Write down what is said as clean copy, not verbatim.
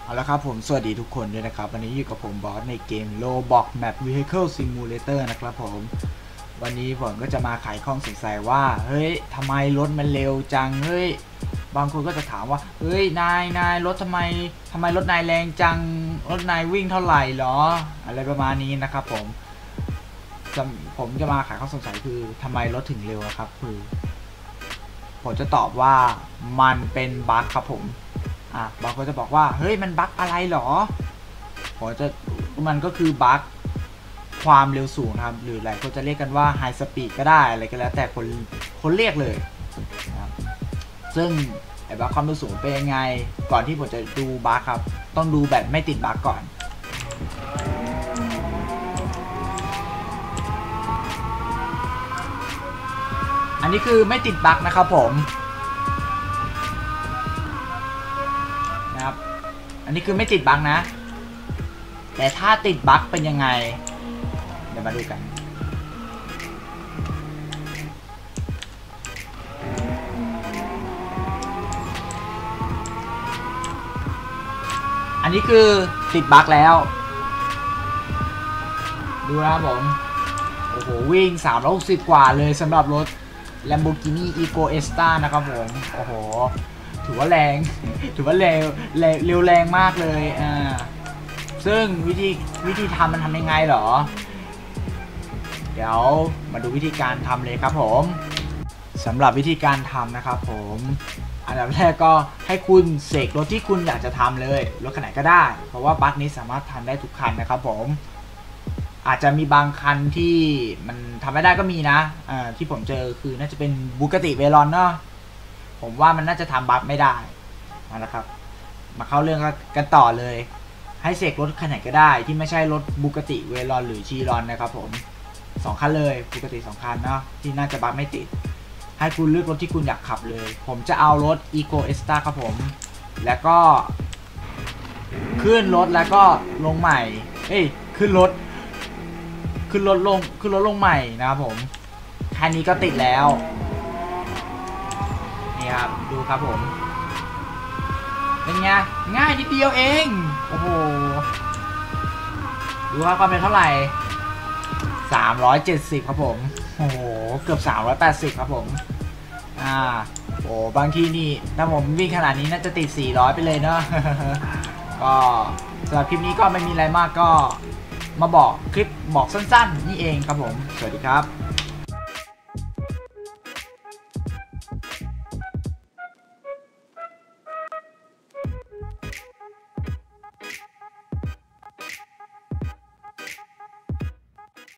เอาละครับผมสวัสดีทุกคนด้วยนะครับวันนี้อยู่กับผมบอสในเกม Roblox Map Vehicle Simulator นะครับผมวันนี้ผมก็จะมาไขข้อสงสัยว่าเฮ้ยทำไมรถมันเร็วจังเฮ้ยบางคนก็จะถามว่าเฮ้ยนายรถทำไมรถนายแรงจังรถนายวิ่งเท่าไหร่หรออะไรประมาณนี้นะครับผมจะมาไขข้อสงสัยคือทำไมรถถึงเร็วครับคือผมจะตอบว่ามันเป็นบั๊กครับผมบางคนจะบอกว่าเฮ้ยมันบั๊กอะไรหรอมันก็คือบั๊กความเร็วสูงครับหรือหลายคนจะเรียกกันว่าไฮสปีดก็ได้อะไรก็แล้วแต่คนเรียกเลยนะครับซึ่งไอ้บั๊กความเร็วสูงเป็นยังไงก่อนที่ผมจะดูบั๊กครับต้องดูแบบไม่ติดบั๊กก่อนอันนี้คือไม่ติดบั๊กนะครับผมอันนี้คือไม่ติดบั๊กนะแต่ถ้าติดบั๊กเป็นยังไงเดี๋ยวมาดูกันอันนี้คือติดบั๊กแล้วดูนะครับผมโอ้โหวิ่ง360กว่าเลยสำหรับรถ Lamborghini Egoista นะครับผมโอ้โหถือว่าแรงถือว่าเร็วแรงมากเลยซึ่งวิธีทำมันทำยังไงเหรอเดี๋ยวมาดูวิธีการทำเลยครับผมสำหรับวิธีการทำนะครับผมอันดับแรกก็ให้คุณเสกรถที่คุณอยากจะทำเลยรถคันไหนก็ได้เพราะว่าบั๊กนี้สามารถทำได้ทุกคันนะครับผมอาจจะมีบางคันที่มันทำไม่ได้ก็มีนะที่ผมเจอคือน่าจะเป็นบูกาติเวรอนเนาะผมว่ามันน่าจะทำบั๊กไม่ได้แล้วครับมาเข้าเรื่องกันต่อเลยให้เสกรถคันไหนก็ได้ที่ไม่ใช่รถบูกาติเวรอนหรือชีรอนนะครับผม2คันเลยบูกาติ2คันเนาะที่น่าจะบั๊กไม่ติดให้คุณเลือกรถที่คุณอยากขับเลยผมจะเอารถ Egoista ครับผมแล้วก็ขึ้นรถแล้วก็ลงใหม่ขึ้นรถลงใหม่นะครับผมแค่นี้ก็ติดแล้วนี่ครับดูครับผมเป็นไงง่ายนิดเดียวเองโอ้โหดูครับความเร็วเท่าไหร่370ครับผมโอ้โหเกือบ380ครับผมโอ้บางทีนี่ถ้าผมวิ่งขนาดนี้น่าจะติด400ไปเลยเนาะ ก็สำหรับคลิปนี้ก็ไม่มีอะไรมากก็มาบอกคลิปบอกสั้นๆนี่เองครับผมสวัสดีครับ